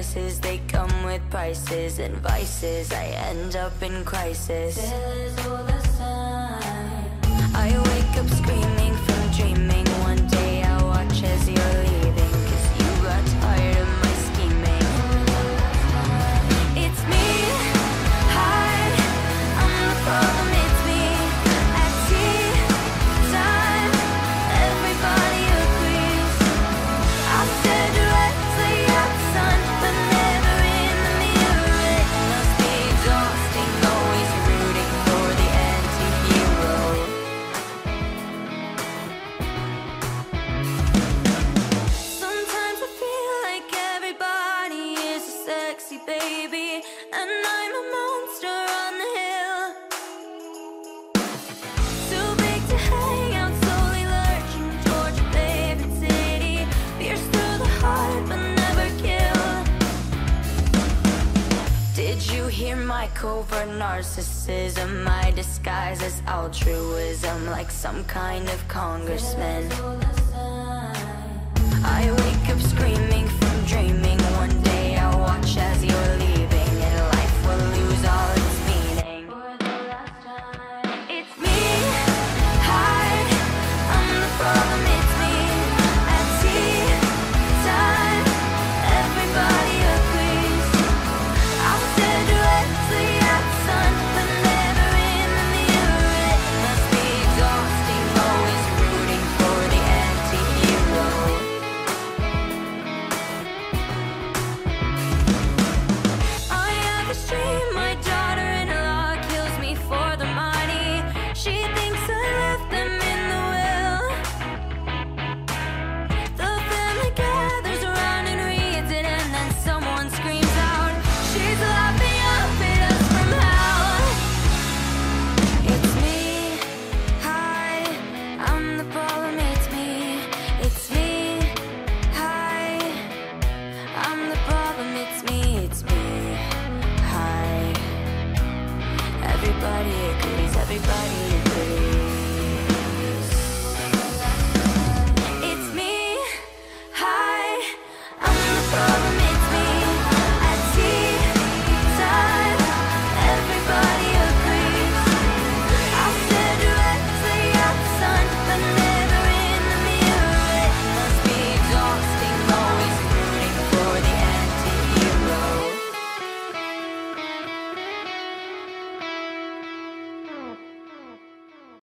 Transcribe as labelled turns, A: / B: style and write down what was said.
A: vices, they come with prices and vices. I end up in crisis. I wake up screaming from dreaming. One day I'll watch as you're leaving, 'cause you got tired of my scheming. It's me, hi, I'm the problem, it's me. At tea time, everybody agrees. I stare directly at the sun, but never in the mirror. It must be exhausting, always rooting for the anti-hero. Sometimes I feel like everybody is a sexy baby, and I'm a monster on the hill. Too big to hang out, slowly lurching towards your favorite city. Pierce through the heart, but never kill. Did you hear my covert narcissism? My disguise as altruism, like some kind of congressman. I wake up screaming from dreaming.